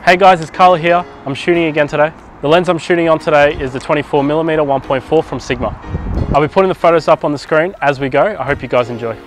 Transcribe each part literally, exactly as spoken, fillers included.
Hey guys, it's Carl here. I'm shooting again today. The lens I'm shooting on today is the twenty-four millimeter one point four from Sigma. I'll be putting the photos up on the screen as we go. I hope you guys enjoy.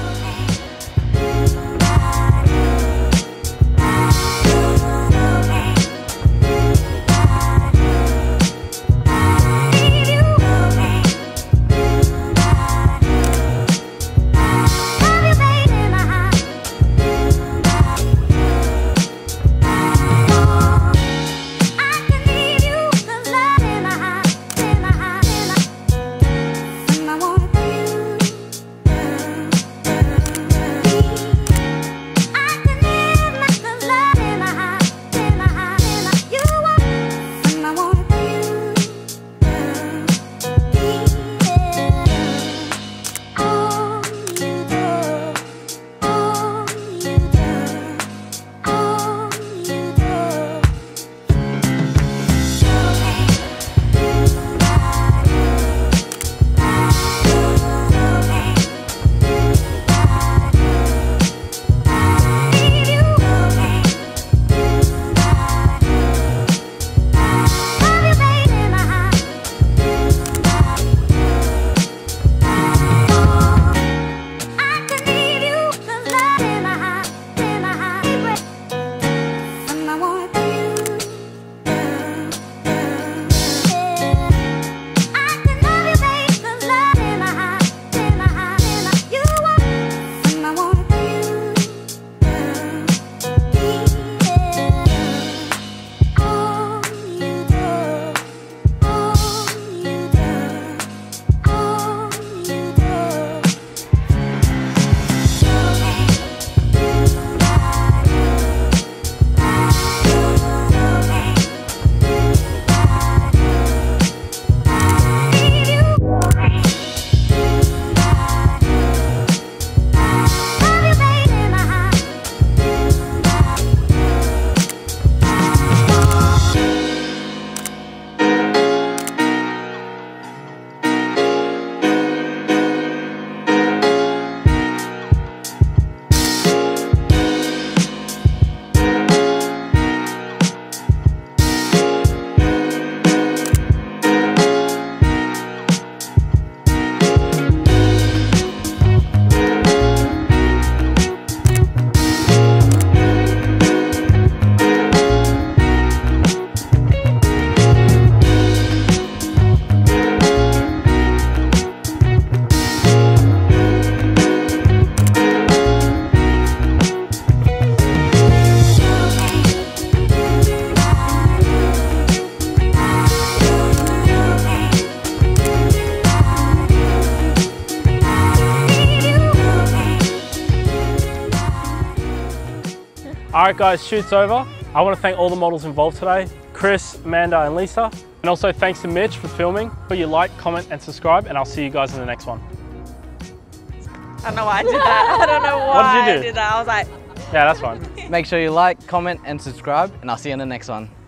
Alright guys, shoot's over. I want to thank all the models involved today, Chris, Amanda and Lisa. And also thanks to Mitch for filming. Put your like, comment and subscribe, and I'll see you guys in the next one. I don't know why I did that. I don't know why what did you do? I did that. I was like... Yeah, that's fine. Make sure you like, comment and subscribe, and I'll see you in the next one.